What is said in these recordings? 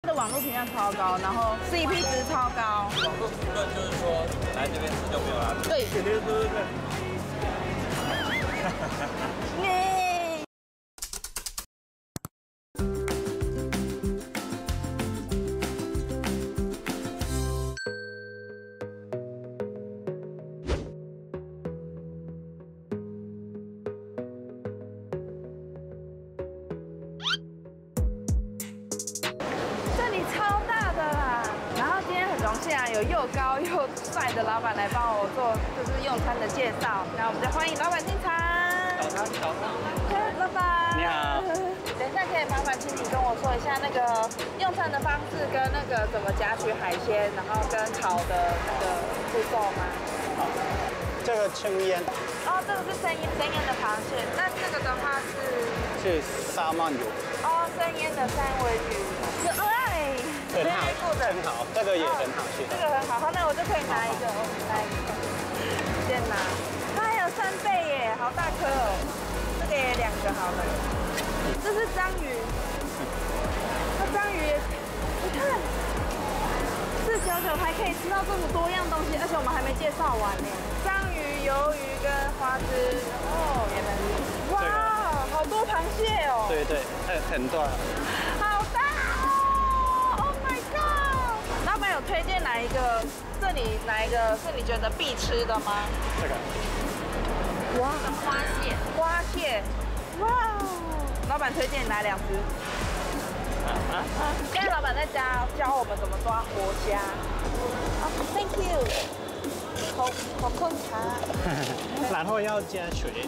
它的网络评价超高，然后 CP 值超高。 网络评论就是说来这边吃就没有啦。 对， 对。 耶！这里超大的啦！然后今天很荣幸啊，有又高又帅的老板来帮我做就是用餐的介绍。那我们就欢迎老板进场。 早上。 老板。 你好。 等一下可以麻烦请你跟我说一下那个用餐的方式跟那个怎么夹取海鲜，然后跟烤的那个步骤吗？ 好，这个生腌。 哦，这个是生腌的螃蟹，那这个的话是沙曼鱼。 哦，生腌的三文鱼，可爱， 很好，很好，这个也很好吃。 这个很好，好，那我就可以拿一个，来，先拿。它还有3倍耶，好大颗哦，这个也2个好了。这是章鱼，那章鱼也，你看，499还可以吃到这么多样东西，而且我们还没介绍完呢。章鱼、鱿鱼跟花枝，哦，原来是，哇，好多螃蟹哦。 对对，很多。 好大哦 ！Oh my god！ 老板有推荐哪一个？这里哪一个是你觉得必吃的吗？ 这个。 哇，花蟹，花蟹，哇！老板推荐哪2只？现在老板在教我们怎么抓活虾。Thank you。好困茶。 然后要加水。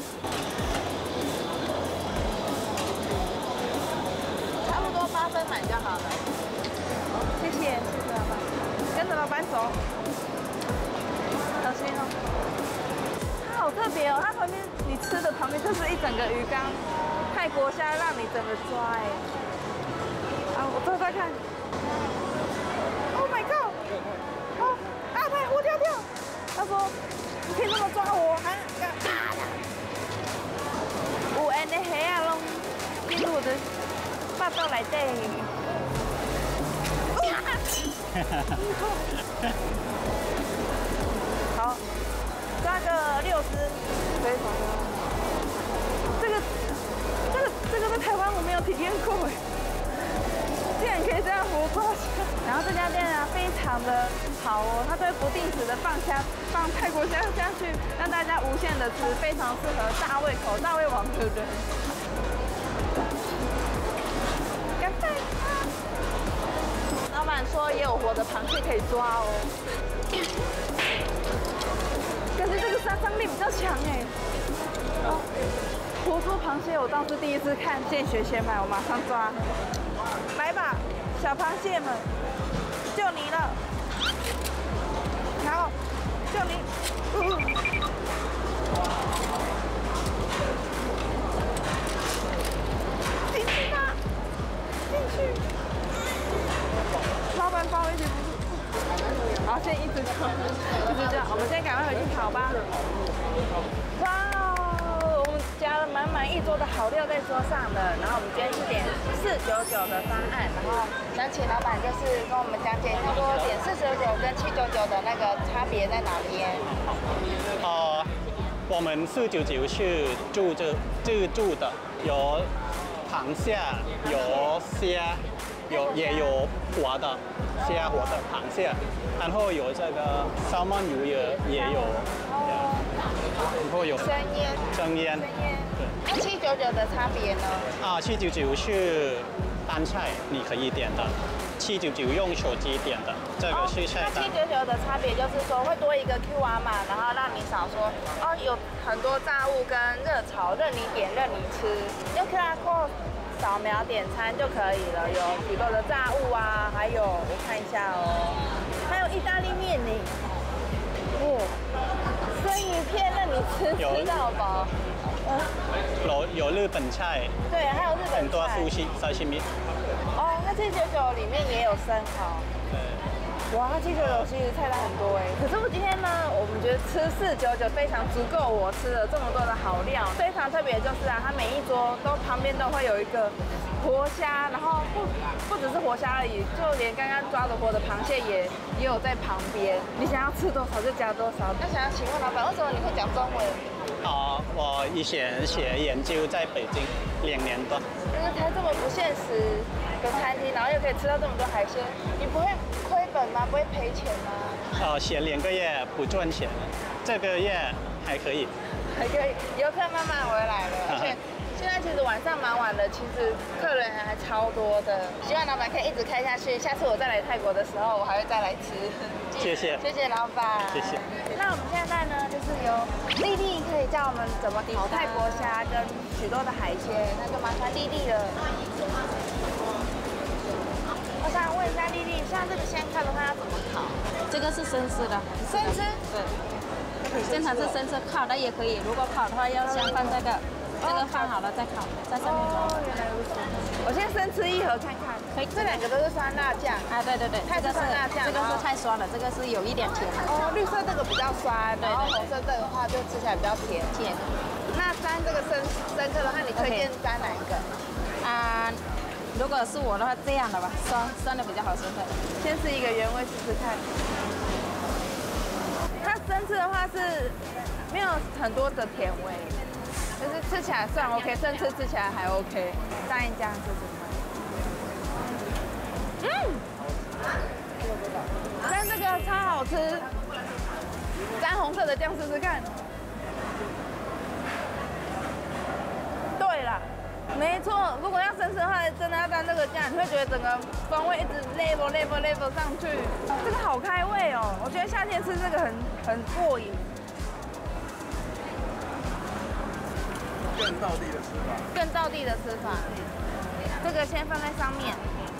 差不多8分满就好了。谢谢老板，跟着老板走。小心哦。它好特别哦，它旁边你吃的旁边就是一整个鱼缸，泰国虾让你整个抓哎。啊，我再看。Oh my god！ 哦，阿泰活跳跳。他说：“你可以这么抓我啊！”有安尼虾啊，拢进入我的巴肚内底。好，抓个6只，非常的。这个在台湾我没有体验过哎，竟然可以这样活抓虾。然后这家店啊非常的好哦，它都会不定时的放泰国虾下去，让大家无限的吃，非常适合大胃口、大胃王的人。干杯！老板说也有活的螃蟹可以抓哦，可是这个杀伤力比较强哎。哦，活捉螃蟹我倒是第一次看，现学现卖，我马上抓。来吧，小螃蟹们，就你了。好，就你。进去吧，进去。老板帮我一起扶住。好，先一直这样，我们先赶快回去烤吧。哇哦，我们加了满满1桌的好料在桌上了。然后我们今天是点499的方案，然后想请老板就是跟我们讲解一下，说点499跟799的那个差别在哪边？ 我们499是自助的，有螃蟹，有虾。也有活的虾，活的螃蟹，然后有这个沙曼鱼也有，然后有生腌，对。 那799的差别呢 ？799是单菜，你可以点的，799用手机点的，这个是菜单。 那799的差别就是说会多一个 QR 码，然后让你扫说哦，有很多炸物跟热炒，任你点任你吃，用 QR code。扫描点餐就可以了，有许多的炸物啊，还有我看一下哦，还有意大利面呢，生鱼片让你吃到饱， 有日本菜， 对，还有日本菜， 很多沙西米。 哦，那799里面也有生蚝， 对， 哇，799其实菜单很多哎。可是我今天呢，我们觉得吃499非常足够我吃了这么多的好料。非常特别就是啊，它每一桌都旁边都会有一个活虾，然后不只是活虾而已，就连刚刚抓的活的螃蟹也有在旁边。你想要吃多少就加多少。那想要请问老板，为什么你会讲中文？ 我以前学研究在北京2年多。 就是它这么不现实的餐厅，然后又可以吃到这么多海鲜，你不会亏本吗？不会赔钱吗？ 学2个月不赚钱，这个月还可以。 还可以，游客慢慢回来了，而且现在其实晚上蛮晚的，其实客人还超多的。希望老板可以一直开下去，下次我再来泰国的时候，我还会再来吃。 谢谢， 谢谢老板， 谢谢。 那我们现在呢，就是由丽丽可以教我们怎么烤泰国虾跟许多的海鲜，那就麻烦丽丽了。我想问一下丽丽，像这个鲜看的话要怎么烤？ 这个是生吃的， 生吃？ 对，经常是生吃，烤的也可以。如果烤的话，要先放这个放好了再烤，在上面烤。 哦，原来如此。我先生吃1盒看看。 可以， 这2个都是酸辣酱。 啊，对对对， 泰式酸辣酱， 这个是太酸了，这个是有一点甜。 哦，绿色这个比较酸，然后红色这个的话就吃起来比较甜。 甜。 那沾这个生客的话，你推荐沾哪一个？ 如果是我的话，这样的吧，酸的比较好吃的。 先吃一个原味试试看。它生吃的话是没有很多的甜味，就是吃起来算 OK， 生吃起来还 OK。蘸一酱试试看。但这个超好吃，沾红色的酱试试看。对了。没错，如果要生吃的话，真的要蘸这个酱，你会觉得整个风味一直 level 上去。这个好开胃哦，我觉得夏天吃这个很过瘾。 更道地的吃法。 更道地的吃法。这个先放在上面。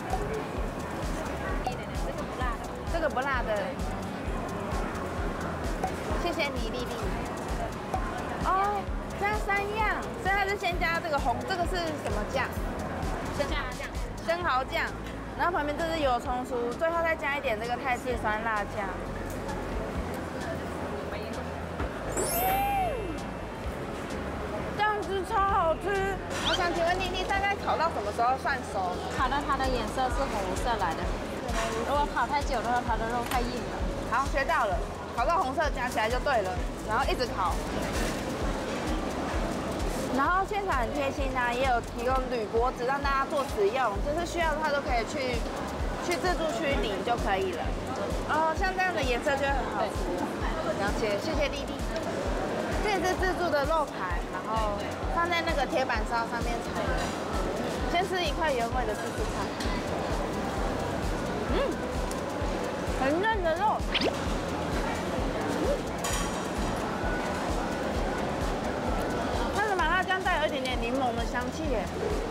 这个不辣的。谢谢你，丽丽。哦。加3样，所以它是先加这个这个是什么酱？生蚝酱，然后旁边这是油葱酥，最后再加一点这个泰式酸辣酱。这样子超好吃。我想请问丽丽，大概烤到什么时候算熟？ 烤到它的颜色是红色来的。如果烤太久的话，它的肉太硬了。 好，学到了，烤到红色夹起来就对了，然后一直烤。然后现场很贴心啊，也有提供铝箔纸让大家做使用，就是需要的话都可以去自助区领就可以了。哦，像这样的颜色就会很好吃。了解，谢谢丽丽。这也是自助的肉排，然后放在那个铁板烧上面炒的。先吃一块原味的试试看。很嫩的肉。酱带有一点点柠檬的香气耶，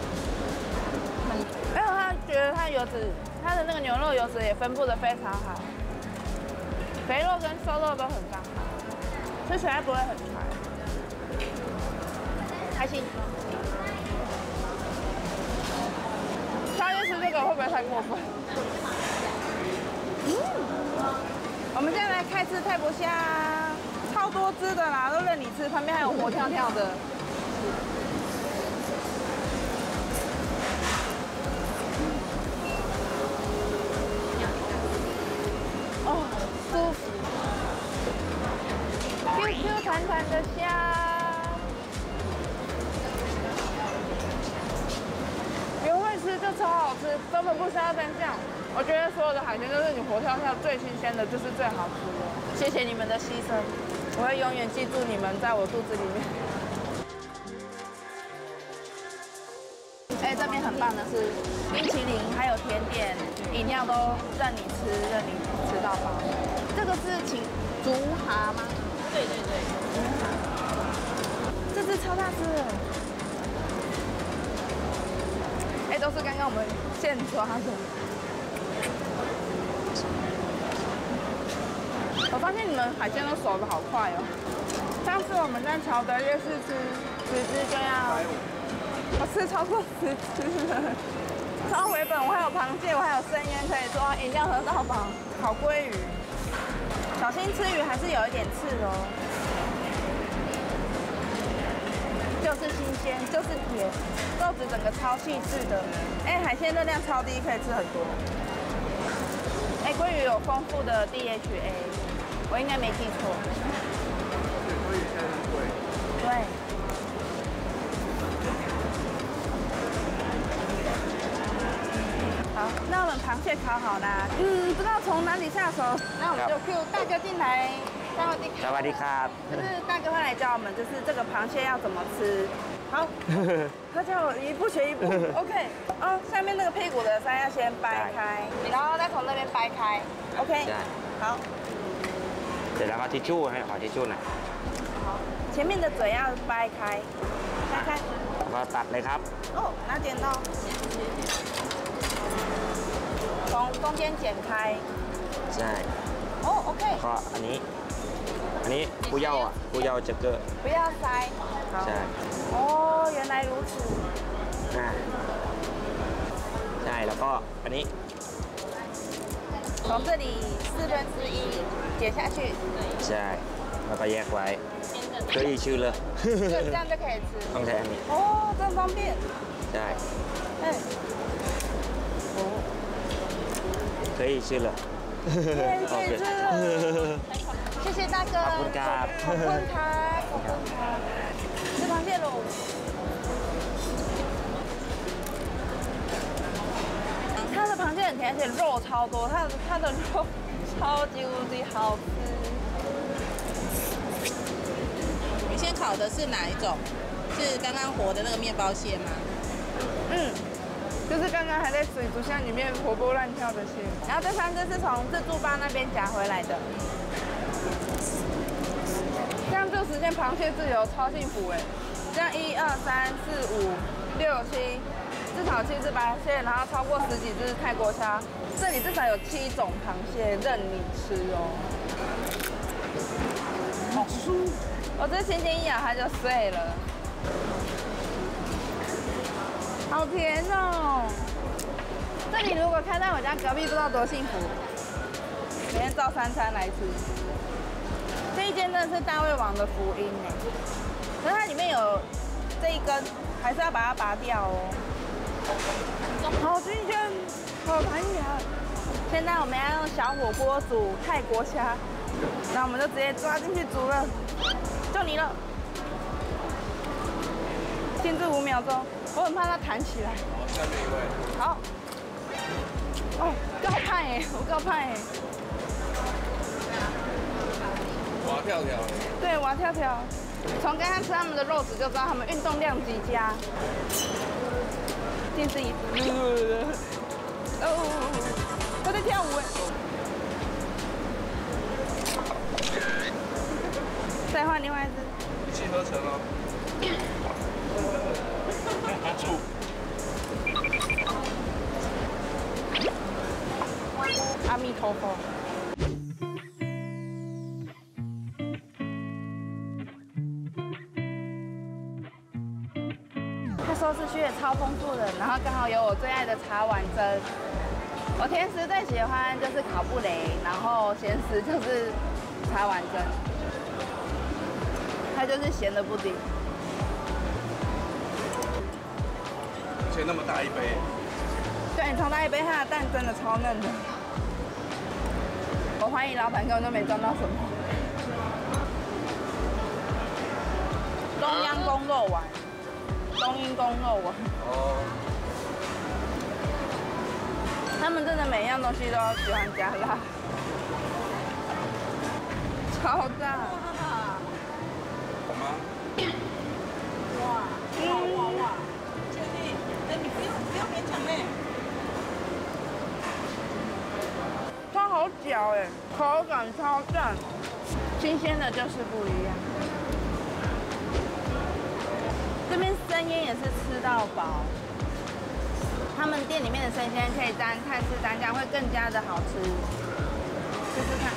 还有他觉得它油脂，它的那个牛肉油脂也分布的非常好，肥肉跟瘦肉都很刚好，吃起来不会很柴，开心。宵夜吃这个会不会太过分？我们现在来开吃泰国虾，超多只的啦，都任你吃，旁边还有活跳跳的。哦，舒服 ，Q 弹弹的虾，原味吃就超好吃，根本不需要蘸酱。我觉得所有的海鲜都是你活跳跳最新鲜的，就是最好吃的。谢谢你们的牺牲，我会永远记住你们在我肚子里面。这边很棒的是冰淇淋，还有甜点、饮料都任你吃，任你吃到饱。这个是竹蛤吗？ 对对对， 竹蛤。这只超大只的，都是刚刚我们现抓的。我发现你们海鲜都熟得好快哦。上次我们在乔德夜市吃10只就要。我吃超过10只了，超回本。我还有螃蟹，我还有生腌可以做到1 饮料喝到饱。烤鲑鱼，小心吃鱼还是有一点刺哦。就是新鲜，就是甜，肉质整个超细致的。哎，海鲜热量超低，可以吃很多。哎，鲑鱼有丰富的 DHA， 我应该没记错。 对，鲑鱼现在很贵。 对。好，那我们螃蟹烤好啦。不知道从哪里下手，那我们就 Q 大哥进来。สวัสดีครับ。สวัสดีครับ。就是大哥会来教我们，就是这个螃蟹要怎么吃。好，他叫我一步学一步。OK， 哦，下面那个屁股的鳃要先掰开，然后再从那边掰开。OK， 好。 เสร็จแล้วก็ทิชชู่ให้ขอทิชชู่หน่อย好，前面的嘴要掰开，掰开。 ก็ตัดเลยครับ哦，拿剪刀。从中间剪开。 ใช่哦 ，OK。 ก็อันนี้ปูเย่าอ่ะปูเย่าจะเกอร์不要塞。 ใช่哦，原来如此。 ใช่แล้วก็อันนี้从这里1/4剪下去。 ใช่แล้วก็แยกไว้可以吃了就这样就可以吃。 ต้องใช้อันนี้哦，真方便。 ใช่哎。哦。 可以吃了可以吃了。谢谢大哥。 ขอบคุณครับขอบคุณครับขอบคุณครับ吃螃蟹喽。它的螃蟹很甜，而且肉超多，它的肉超级无敌好吃。 你先烤的是哪一种？是刚刚活的那个面包蟹吗？ 就是刚刚还在水族箱里面活蹦乱跳的蟹。然后这3只是从自助吧那边夹回来的。这样就实现螃蟹自由，超幸福哎！这样1、2、3、4、5、6、7，至少7只螃蟹，然后超过10几只泰国虾，这里至少有7种螃蟹任你吃哦。好酥！我这轻轻一咬它就碎了，好甜哦！这里如果开在我家隔壁，不知道多幸福，每天照3餐来吃。这一间真的是大胃王的福音哎，可是它里面有这一根，还是要把它拔掉哦。好新鲜，好弹牙。现在我们要用小火锅煮泰国虾，那我们就直接抓进去煮了，就你了。限制5秒钟，我很怕它弹起来。 好，下面一位。 好。哦，够派哎，我够派哎。 蛙跳跳。 对，蛙跳跳。从刚刚吃他们的肉质就知道他们运动量极佳。近视一次。哦，他在跳舞哎。再换另外一只。 一气呵成哦。醋。 阿弥陀佛。它收视区也超丰富的，然后刚好有我最爱的茶碗蒸。我甜食最喜欢就是烤布雷，然后咸食就是茶碗蒸，它就是咸的布丁。 而且那么大一杯。 对，超大一杯，它的蛋真的超嫩的。我怀疑老板根本就没装到什么。中央宫肉丸，冬阴功肉丸。哦。他们真的每一样东西都要喜欢加辣，超大。 好吗？ 哇！哇！确定？哎，你不要勉强嘞。 它好嚼哎，口感超赞，新鲜的就是不一样。这边生腌也是吃到饱，他们店里面的生鲜可以沾泰式蘸酱，会更加的好吃。试试看。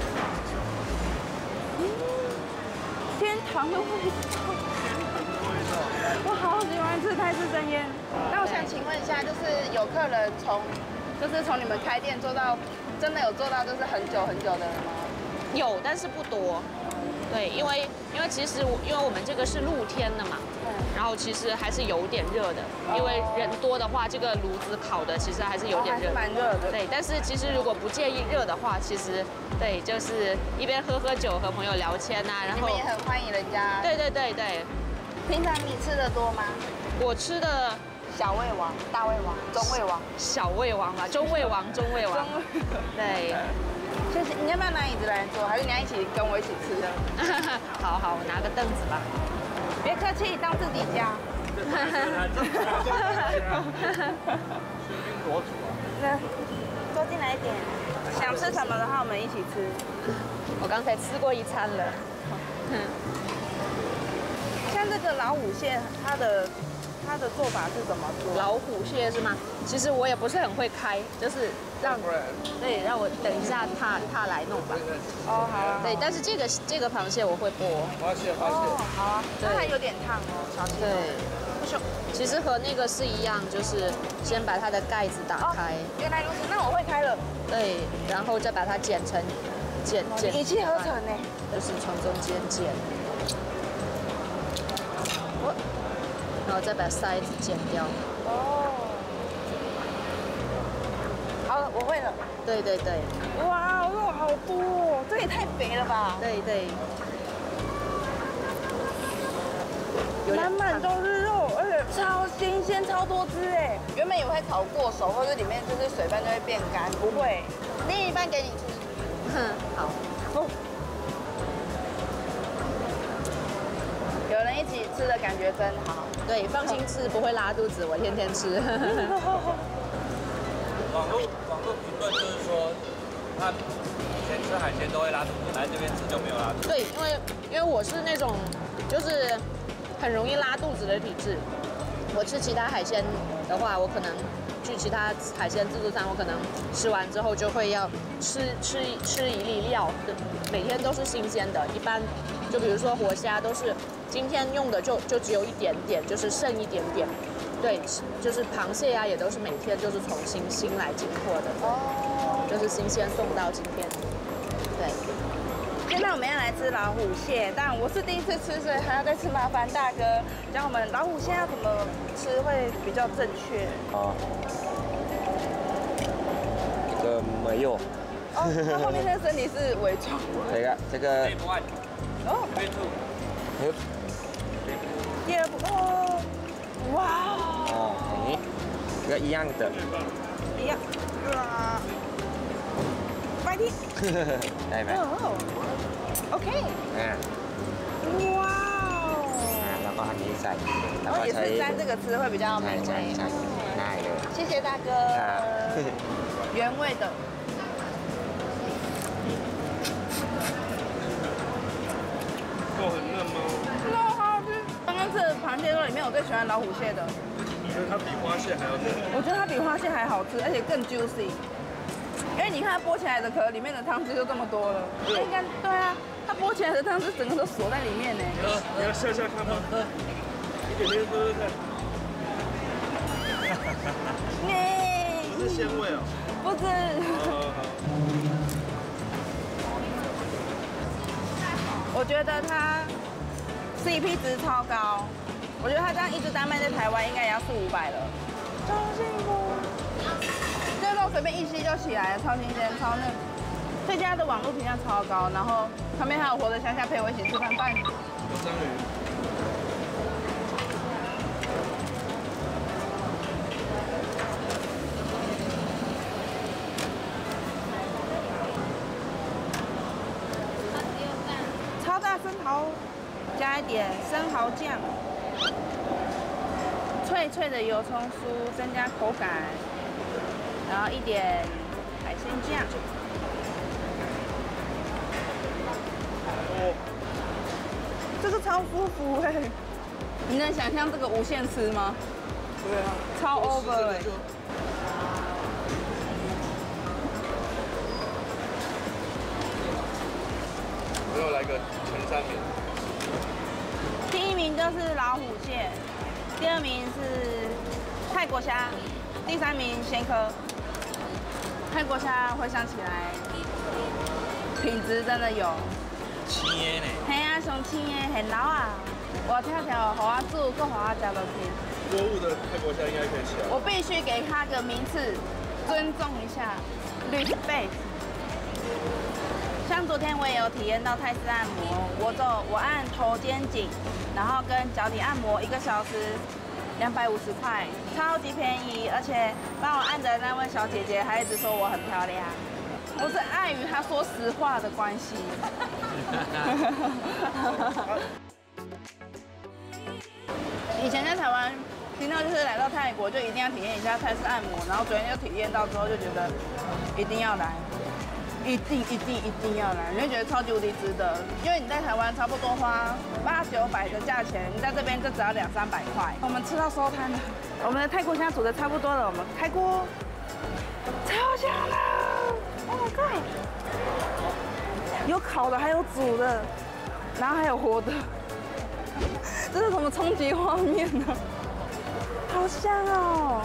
天堂的味道。 我好喜欢吃泰式生腌。那我想请问一下，就是有客人从你们开店做到，真的有做到就是很久很久的人吗？ 有，但是不多。对，因为其实因为我们这个是露天的嘛，然后其实还是有点热的，因为人多的话，这个炉子烤的其实还是有点热， 蛮热的。 对，但是其实如果不介意热的话，其实对，就是一边喝酒和朋友聊天啊，然后你们也很欢迎人家。 对对对对。 平常你吃的多吗？ 我吃的小胃王、大胃王、中胃王、 小胃王吧，中胃王。对。 谢谢，你要不要拿椅子来坐？还是你要一起跟我一起吃的？ 好好，我拿个凳子吧。 别客气，当自己家。 多煮啊！ 那多进来一点。想吃什么的话，我们一起吃。 我刚才吃过一餐了。 像这个老虎蟹，它的做法是怎么做？ 老虎蟹是吗？其实我也不是很会开，就是让我等一下他来弄吧。 哦，好啊。 对，但是这个螃蟹我会剥。 花蟹。 哦，好啊。它还有点烫哦，小心。 对。其实和那个是一样，就是先把它的盖子打开。 原来如此，那我会开了。 对，然后再把它剪一气呵成呢， 就是从中间剪。然后再把塞子剪掉。 哦，好了，我会了。 对对对。 哇，肉好多哦，这也太肥了吧！ 对对。 满满都是肉，而且超新鲜，超多汁哎！原本以为会烤过熟，或者里面就是水分就会变干，不会。另一半给你吃。 好。 哦。有人一起吃的感觉真好。 对，放心吃，不会拉肚子，我天天吃。 网络评论就是说，他以前吃海鲜都会拉肚子，来这边吃就没有拉肚子。 对，因为我是那种就是很容易拉肚子的体质。我吃其他海鲜的话，我可能去其他海鲜自助餐，我可能吃完之后就会要吃一粒料，每天都是新鲜的。一般就比如说活虾都是今天用的就只有一点点，就是剩一点点。对，就是螃蟹呀，也都是每天就是从新来进货的，就是新鲜送到今天。对。 现在我们要来吃老虎蟹，但我是第一次吃，所以还要再次麻烦大哥教我们老虎蟹要怎么吃会比较正确。 哦，这个没有。 哦，它后面那身体是伪装。 这个。 哦。第二步哦，哇哦，哎，这个一样的。 一样。哇。快点。 ได้ไหม OK。哇哦。 แล้วก็อันนี้ใส่แล้ว哦， ก็也ใช้是沾这个汁会比较美味。 ใช่ง่ายเลย谢谢大哥。原味的。 肉很嫩吗？ 肉好吃。刚刚吃的螃蟹肉里面，我最喜欢老虎蟹的。 所以它比花蟹还要嫩。 我觉得它比花蟹还好吃，而且更 juicy。因为你看它剥起来的壳里面的汤汁就这么多了。应该对啊，它剥起来的汤汁整个都锁在里面呢。 你要下看吗？一点点喝喝看。是鲜味哦。 不是。我觉得它 CP 值超高，我觉得它这样一只单卖在台湾应该也要400-500了，超幸福。这肉随便一吸就起来了，超新鲜、超嫩。这家的网络评价超高，然后旁边还有活的乡下陪我一起吃饭饭。 有章鱼。 超大生蚝，加一点生蚝酱，脆脆的油葱酥增加口感，然后一点海鲜酱。哦，这个超舒服哎！你能想象这个无限吃吗？ 对啊， 超 over 哎！ 我又来个前3名。 第1名名就是老虎蟹，第2名是泰国虾，第3名鲜科。泰国虾回想起来，品质真的有。 青耶呢？ 嘿啊，上青的很老啊！我跳跳，给我煮，搁给我加落去。 锅物的泰国虾应该可以起来。 我必须给他个名次，尊重一下 ，respect。像昨天我也有体验到泰式按摩，我按头肩颈，然后跟脚底按摩1个小时，250块，超级便宜，而且帮我按的那位小姐姐还一直说我很漂亮。我是碍于她说实话的关系。以前在台湾听到就是来到泰国就一定要体验一下泰式按摩，然后昨天就体验到之后就觉得一定要来，一定要来，你会觉得超级无敌值得。因为你在台湾差不多花800、900的价钱，你在这边就只要200、300块。我们吃到收摊了，我们的泰国虾煮的差不多了，我们开锅，超香的 ！Oh my god！ 有烤的，还有煮的，然后还有活的。这是什么冲击画面呢？好香哦！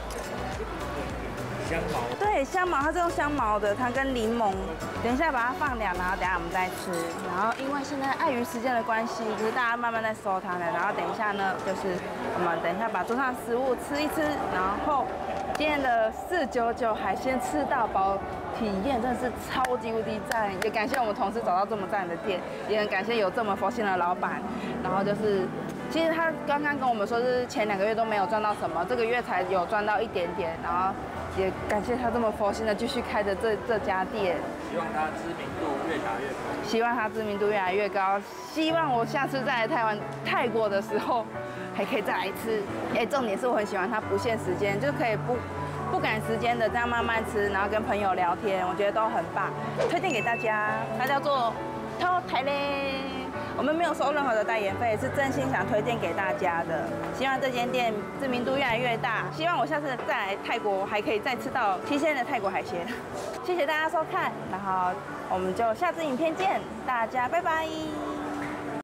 香茅。 对，香茅，它是用香茅的，它跟柠檬。等一下把它放凉，然后等一下我们再吃。然后因为现在碍于时间的关系，就是大家慢慢在收它了。然后等一下呢，就是我们等一下把桌上的食物吃一吃，然后今天的499海鲜吃到饱体验真的是超级无敌赞，也感谢我们同事找到这么赞的店，也很感谢有这么佛心的老板。然后就是，其实他刚刚跟我们说是前2个月都没有赚到什么，这个月才有赚到一点点。然后也感谢他这么佛心的继续开着这家店。 希望它知名度越打越高。 希望它知名度越来越高。希望我下次再来泰国的时候，还可以再来吃。重点是我很喜欢它不限时间，就可以不赶时间的这样慢慢吃，然后跟朋友聊天，我觉得都很棒，推荐给大家。它叫做偷台嘞，我们没有收任何的代言费，是真心想推荐给大家的。希望这间店知名度越来越大，希望我下次再来泰国还可以再吃到新鲜的泰国海鲜。谢谢大家收看，然后我们就下支影片见，大家拜拜。